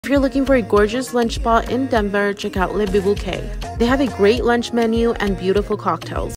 If you're looking for a gorgeous lunch spot in Denver, check out Le Bilboquet. They have a great lunch menu and beautiful cocktails.